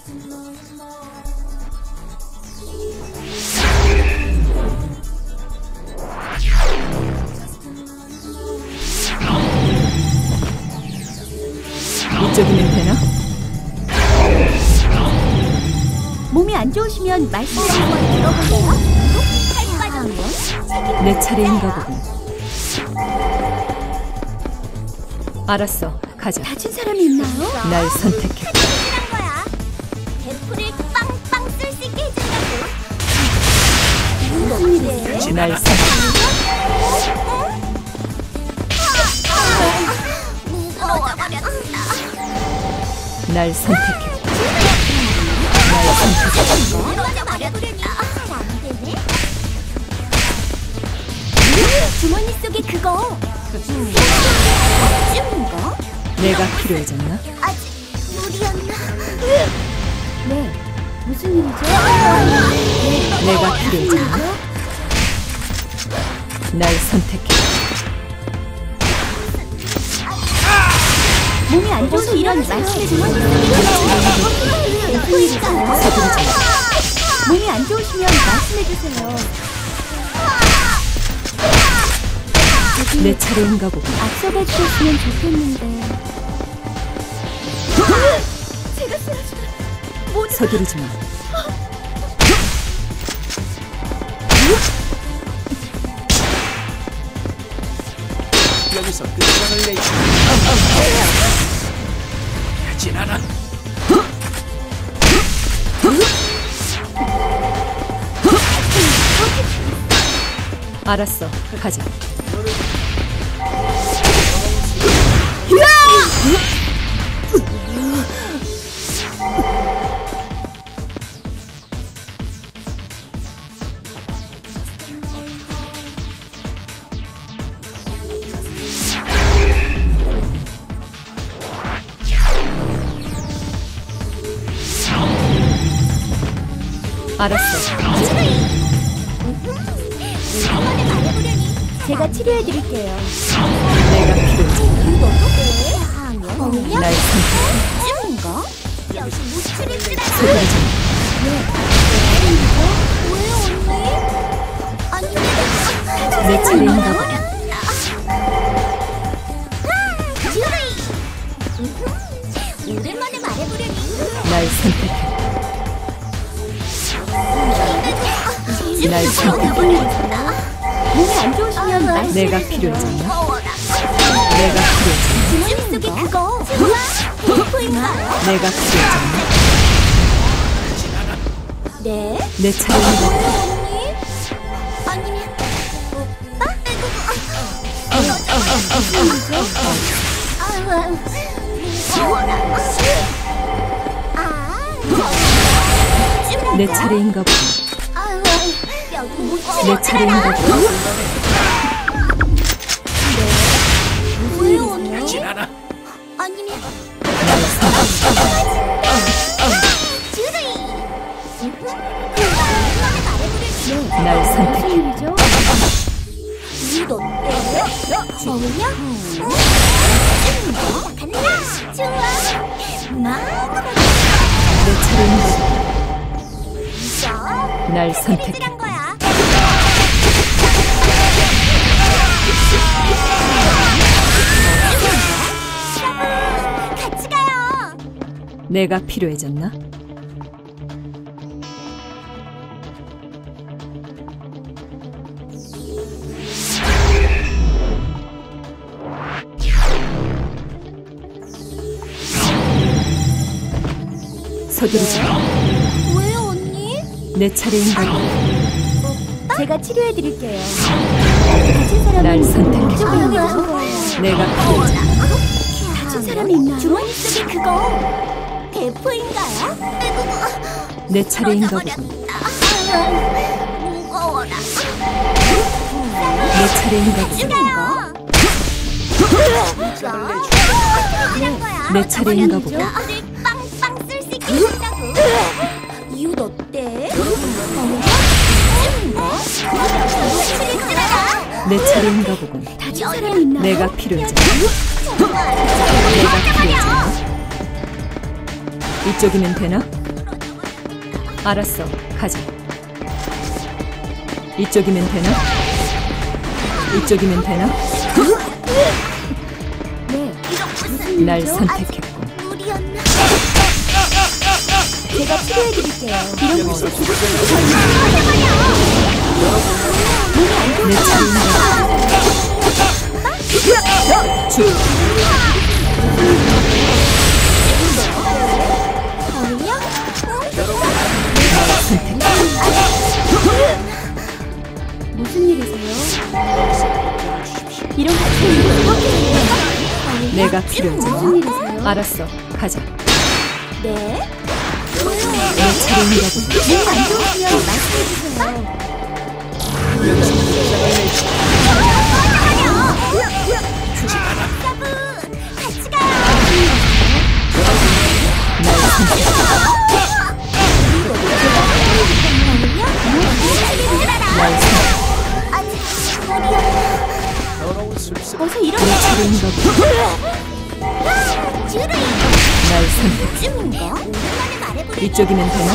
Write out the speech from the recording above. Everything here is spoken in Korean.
이쪽이면 되나? 몸이 안 좋으시면 말씀 한번 들어볼래요? 내 차례인가 보군. 알았어, 가자. 다친 사람이 있나요? 날 선택해. 거야. 대포를 빵빵 쓸 수 있게 해준다고. 무슨 일이에요? 날 선택해. 무서워버렸다. 날 선택해. 날 선택해. 무너져버렸다. 안 되네. 주머니 속에 그거. 쯤인가? 내가 필요해졌나? 아직 무리였나? 네, 무슨 일이죠? 내가 필요해졌나? 날 선택해. 몸이 안 좋아서 이런 말씀해 주면 서두르지 마. 몸이 안 좋으시면 말씀해 주세요. 내 차례인가 보군. 앞서가 주셨으면 좋겠는데. 제가 쓰러지면 모두 서두르지 마. 여기서 끝장을 내지. 하진 않아. 알았어, 가자. 알았어. 제가 치료해드릴게요. 내가 필요해. 날 선택해. 쯤인가? 역시 무술이 쓰라. 서두르지 왜 언니? 아니 내 차례인가 보군. 오랜만에 말해보려니. 날 선택해. 날 선택해. 몸이 안 좋으시면 말씀. 내가 필요해졌나? 내가 필요해졌나? 주머니 속에 그거. 대포인가요? 내가 필요해졌나? 네. 내 차례인가 보군. 언니? 아니면 오빠? 내 차례인가 보군. 내 차례인가 보군. 왜 언니? 하진 않아. 아니면 날 선택해. 일이죠? 이거 어때? 좋으냐? 간다! 좋아! 막! 내 차례인가 보군. 있어? 날 선택해. 필요한 거야. 같이 가요! 내가 필요해졌나? 서두르지 마. 왜 언니? 내 차례인가 보군. 제가 치료해드릴게요. 다친 사람은 날 선택해. 이쪽으로 가는 거예요. 내가 필요해졌나? 다친 사람이 있나요? 주머니 속에 그거 대포인가요? 내 차례인가 보군. 무거워라. 내 차례인가 보군. 내 차례인가 보군. 빵빵 쓸 수 있게 한다고. 이웃 어때? 내 차례인가 보군. 다친 사람 있나요? 내가 필요해졌나? 내가 필요해졌나? 이쪽이면 되나? 알았어. 가자. 이쪽이면 되나? 이쪽이면 되나? 네. 날 선택했고. 우리였나? 제가 치료해드릴게요. 이런 곳이 내 차례인가 보군. 주. 거울요? 무슨 일이세요? 이런 같은 내가 필요하지. 무슨 일이세요? 알았어. 가자. 네? 내 차례인가 보군. 몸안 좋으시면 말씀해주세요. 같이 가요. 날 선택했고. 날 선택했고. 더러운 술수 어서 일어나. 내 차례인가 보군. 주르이. 날 선택했고. 쯤인가? 오랜만에 말해보니 이쪽이면 되나?